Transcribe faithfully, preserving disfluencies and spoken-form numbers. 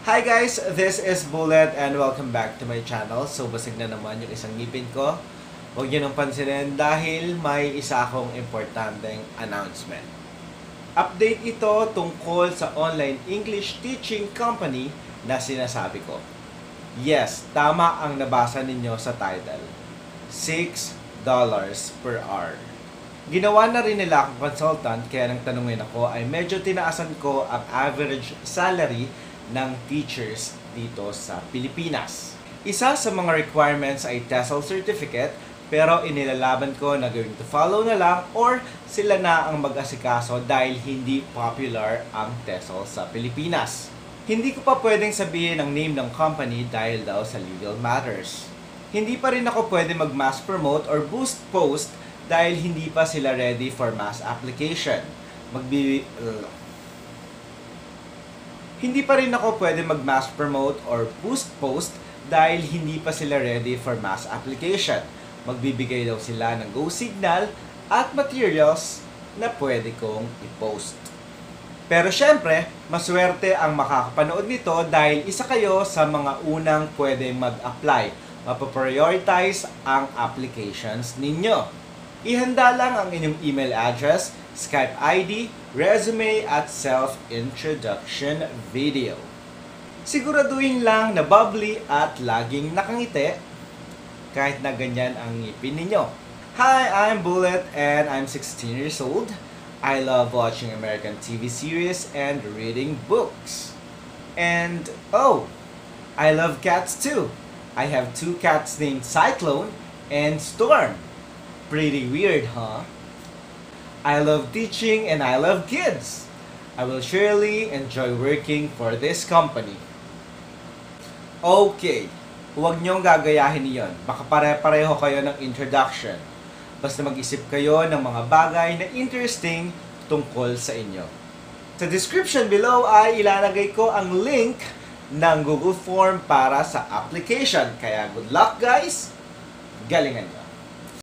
Hi guys, this is Bullet and welcome back to my channel. So basig na naman yung isang ngipin ko. Huwag niyo nang pansinin dahil may isa akong importanteng announcement. Update ito tungkol sa online English teaching company na sinasabi ko. Yes, tama ang nabasa ninyo sa title. six dollars per hour. Ginawa na rin nila akong consultant kaya nang tanungin ako ay medyo tinaasan ko ang average salary ng teachers dito sa Pilipinas. Isa sa mga requirements ay TESOL certificate pero inilalaban ko na going to follow na lang or sila na ang mag-asikaso dahil hindi popular ang TESOL sa Pilipinas. Hindi ko pa pwedeng sabihin ang name ng company dahil daw sa legal matters. Hindi pa rin ako pwede mag-mass promote or boost post dahil hindi pa sila ready for mass application. Magbi... Uh, Hindi pa rin ako pwede mag-mass promote or boost post dahil hindi pa sila ready for mass application. Magbibigay daw sila ng go signal at materials na pwede kong i-post. Pero syempre, maswerte ang makakapanood nito dahil isa kayo sa mga unang pwedeng mag-apply. Mapaprioritize ang applications ninyo. Ihanda lang ang inyong email address, Skype I D, resume at self-introduction video. Siguraduhin lang na bubbly at laging nakangiti kahit na ganyan ang ngipin ninyo. Hi, I'm Bullet and I'm sixteen years old. I love watching American T V series and reading books. And oh, I love cats too. I have two cats named Cyclone and Storm. Pretty weird, huh? I love teaching and I love kids. I will surely enjoy working for this company. Okay, huwag niyong gagayahin iyon. Baka pare-pareho kayo ng introduction. Basta mag-isip kayo ng mga bagay na interesting tungkol sa inyo. Sa description below ay ilalagay ko ang link ng Google Form para sa application. Kaya good luck guys! Galingan niyo!